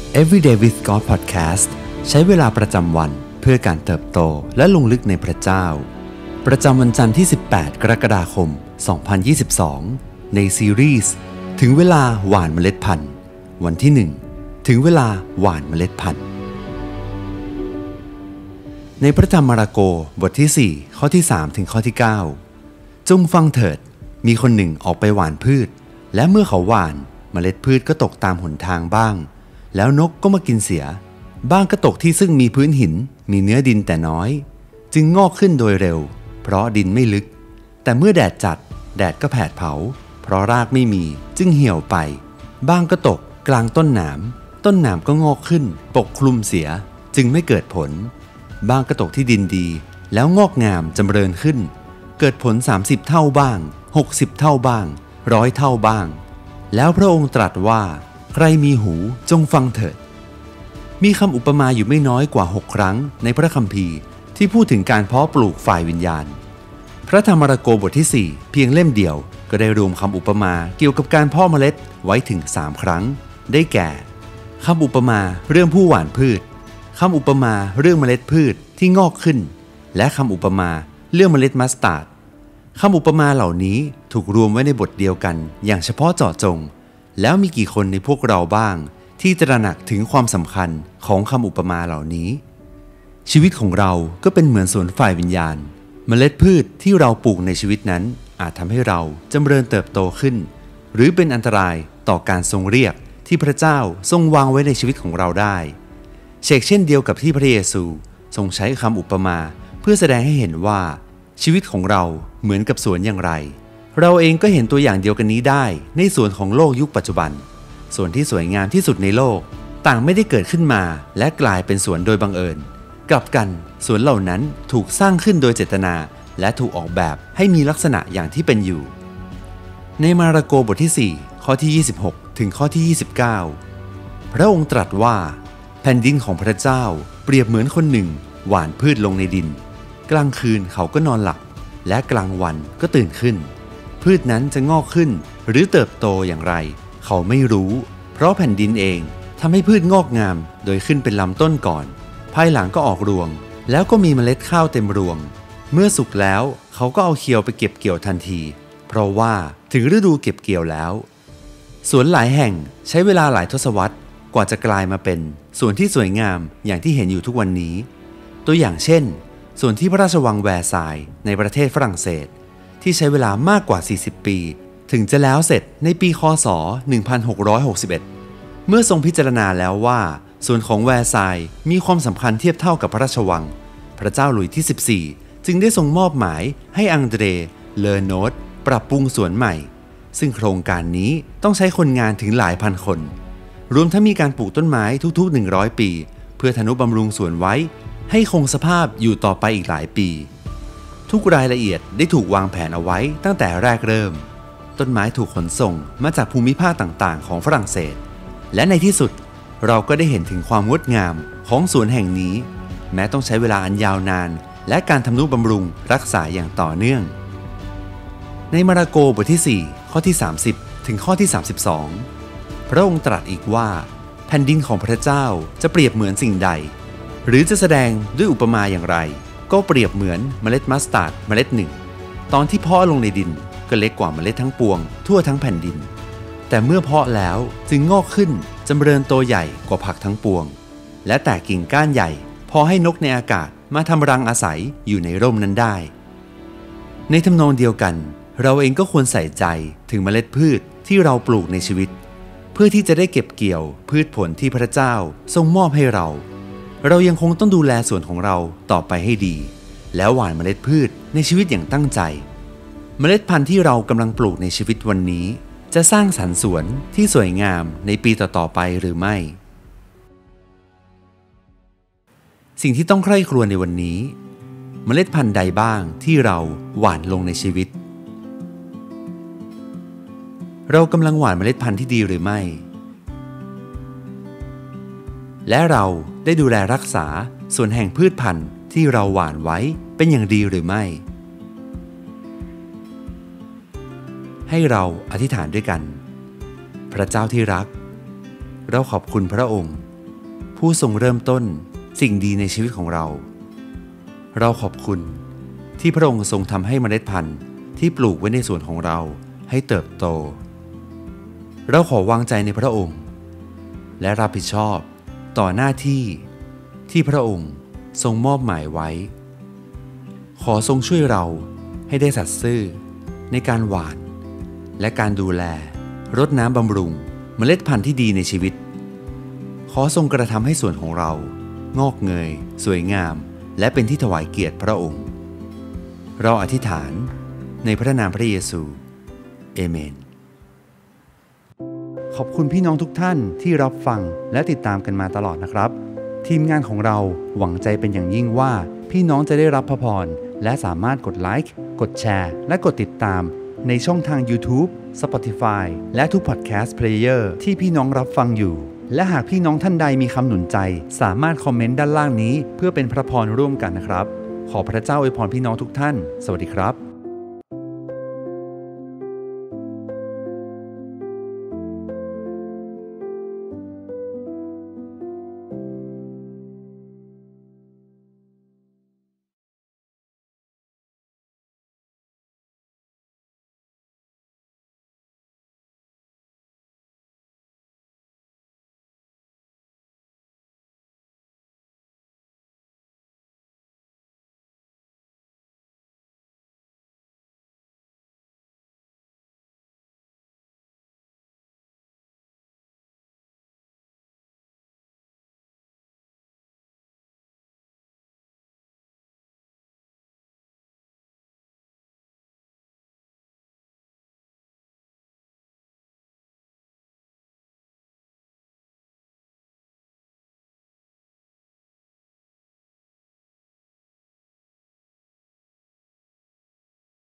Everyday with God Podcast ใช้เวลาประจำวันเพื่อการเติบโตและลงลึกในพระเจ้าประจำวันจันทร์ที่18กรกฎาคม2022ในซีรีส์ถึงเวลาหว่านเมล็ดพันธุ์วันที่1ถึงเวลาหว่านเมล็ดพันธุ์ในพระธรรมมาระโกบทที่4ข้อที่3ถึงข้อที่9จงฟังเถิดมีคนหนึ่งออกไปหว่านพืชและเมื่อเขาหว่านเมล็ดพืชก็ตกตามหนทางบ้างแล้วนกก็มากินเสียบ้างก็ตกที่ซึ่งมีพื้นหินมีเนื้อดินแต่น้อยจึงงอกขึ้นโดยเร็วเพราะดินไม่ลึกแต่เมื่อแดดจัดแดดก็แผดเผาเพราะรากไม่มีจึงเหี่ยวไปบ้างก็ตกกลางต้นหนามต้นหนามก็งอกขึ้นปกคลุมเสียจึงไม่เกิดผลบ้างก็ตกที่ดินดีแล้วงอกงามจำเริญขึ้นเกิดผล30เท่าบ้าง60เท่าบ้าง100เท่าบ้างแล้วพระองค์ตรัสว่าใครมีหูจงฟังเถิดมีคำอุปมาอยู่ไม่น้อยกว่า6ครั้งในพระคัมภีร์ที่พูดถึงการเพาะปลูกฝ่ายวิญญาณพระธรรมมาระโกบทที่4เพียงเล่มเดียวก็ได้รวมคำอุปมาเกี่ยวกับการเพาะเมล็ดไว้ถึง3ครั้งได้แก่คำอุปมาเรื่องผู้หว่านพืชคำอุปมาเรื่องเมล็ดพืชที่งอกขึ้นและคำอุปมาเรื่องเมล็ดมัสตาร์ดคำอุปมาเหล่านี้ถูกรวมไว้ในบทเดียวกันอย่างเฉพาะเจาะจงแล้วมีกี่คนในพวกเราบ้างที่ตระหนักถึงความสำคัญของคำอุปมาเหล่านี้ชีวิตของเราก็เป็นเหมือนสวนฝ่ายวิญญาณเมล็ดพืชที่เราปลูกในชีวิตนั้นอาจทำให้เราจำเริญเติบโตขึ้นหรือเป็นอันตรายต่อการทรงเรียกที่พระเจ้าทรงวางไว้ในชีวิตของเราได้เช่นเดียวกับที่พระเยซูทรงใช้คำอุปมาเพื่อแสดงให้เห็นว่าชีวิตของเราเหมือนกับสวนอย่างไรเราเองก็เห็นตัวอย่างเดียวกันนี้ได้ในสวนของโลกยุคปัจจุบันสวนที่สวยงามที่สุดในโลกต่างไม่ได้เกิดขึ้นมาและกลายเป็นสวนโดยบังเอิญกลับกันสวนเหล่านั้นถูกสร้างขึ้นโดยเจตนาและถูกออกแบบให้มีลักษณะอย่างที่เป็นอยู่ในมาระโกบทที่4ข้อที่26ถึงข้อที่29พระองค์ตรัสว่าแผ่นดินของพระเจ้าเปรียบเหมือนคนหนึ่งหว่านพืชลงในดินกลางคืนเขาก็นอนหลับและกลางวันก็ตื่นขึ้นพืชนั้นจะงอกขึ้นหรือเติบโตอย่างไรเขาไม่รู้เพราะแผ่นดินเองทำให้พืชงอกงามโดยขึ้นเป็นลำต้นก่อนภายหลังก็ออกรวงแล้วก็มีเมล็ดข้าวเต็มรวงเมื่อสุกแล้วเขาก็เอาเคียวไปเก็บเกี่ยวทันทีเพราะว่าถึงฤดูเก็บเกี่ยวแล้วสวนหลายแห่งใช้เวลาหลายทศวรรษกว่าจะกลายมาเป็นสวนที่สวยงามอย่างที่เห็นอยู่ทุกวันนี้ตัวอย่างเช่นส่วนที่พระราชวังแวร์ซายน์ในประเทศฝรั่งเศสที่ใช้เวลามากกว่า40ปีถึงจะแล้วเสร็จในปีค.ศ. 1661เมื่อทรงพิจารณาแล้วว่าส่วนของแวร์ซายน์มีความสำคัญเทียบเท่ากับพระราชวังพระเจ้าหลุยส์ที่14จึงได้ทรงมอบหมายให้อังเดรเลอโนตปรับปรุงสวนใหม่ซึ่งโครงการนี้ต้องใช้คนงานถึงหลายพันคนรวมทั้งมีการปลูกต้นไม้ทุกๆ100ปีเพื่อทนุบำรุงสวนไว้ให้คงสภาพอยู่ต่อไปอีกหลายปีทุกรายละเอียดได้ถูกวางแผนเอาไว้ตั้งแต่แรกเริ่มต้นไม้ถูกขนส่งมาจากภูมิภาคต่างๆของฝรั่งเศสและในที่สุดเราก็ได้เห็นถึงความงดงามของสวนแห่งนี้แม้ต้องใช้เวลาอันยาวนานและการทำนุบำรุงรักษาอย่างต่อเนื่องในมาระโกบทที่4ข้อที่30ถึงข้อที่32พระองค์ตรัสอีกว่าแผ่นดินของพระเจ้าจะเปรียบเหมือนสิ่งใดหรือจะแสดงด้วยอุปมาอย่างไรก็เปรียบเหมือนเมล็ดมัสตาร์ดเมล็ดหนึ่งตอนที่เพาะลงในดินก็เล็กกว่าเมล็ดทั้งปวงทั่วทั้งแผ่นดินแต่เมื่อเพาะแล้วจึงงอกขึ้นจำเริญโตใหญ่กว่าผักทั้งปวงและแตกกิ่งก้านใหญ่พอให้นกในอากาศมาทำรังอาศัยอยู่ในร่มนั้นได้ในทำนองเดียวกันเราเองก็ควรใส่ใจถึงเมล็ดพืชที่เราปลูกในชีวิตเพื่อที่จะได้เก็บเกี่ยวพืชผลที่พระเจ้าทรงมอบให้เรายังคงต้องดูแลส่วนของเราต่อไปให้ดีแล้วหว่านเมล็ดพืชในชีวิตอย่างตั้งใจเมล็ดพันธุ์ที่เรากำลังปลูกในชีวิตวันนี้จะสร้างสรรค์สวนที่สวยงามในปีต่อๆไปหรือไม่สิ่งที่ต้องใคร่ครวญในวันนี้เมล็ดพันธุ์ใดบ้างที่เราหว่านลงในชีวิตเรากำลังหว่านเมล็ดพันธุ์ที่ดีหรือไม่และเราได้ดูแลรักษาส่วนแห่งพืชพันธุ์ที่เราหว่านไว้เป็นอย่างดีหรือไม่ให้เราอธิษฐานด้วยกันพระเจ้าที่รักเราขอบคุณพระองค์ผู้ทรงเริ่มต้นสิ่งดีในชีวิตของเราเราขอบคุณที่พระองค์ทรงทำให้เมล็ดพันธุ์ที่ปลูกไว้ในสวนของเราให้เติบโตเราขอวางใจในพระองค์และรับผิดชอบต่อหน้าที่ที่พระองค์ทรงมอบหมายไว้ขอทรงช่วยเราให้ได้สัตย์ซื่อในการหว่านและการดูแลรดน้ำบำรุงเมล็ดพันธุ์ที่ดีในชีวิตขอทรงกระทำให้สวนของเรางอกเงยสวยงามและเป็นที่ถวายเกียรติพระองค์เราอธิษฐานในพระนามพระเยซูเอเมนขอบคุณพี่น้องทุกท่านที่รับฟังและติดตามกันมาตลอดนะครับทีมงานของเราหวังใจเป็นอย่างยิ่งว่าพี่น้องจะได้รับพระพรและสามารถกดไลค์กดแชร์และกดติดตามในช่องทาง YouTube Spotify และทุก Podcast Player ที่พี่น้องรับฟังอยู่และหากพี่น้องท่านใดมีคำหนุนใจสามารถคอมเมนต์ด้านล่างนี้เพื่อเป็นพระพรร่วมกันนะครับขอพระเจ้าอวยพรพี่น้องทุกท่านสวัสดีครับ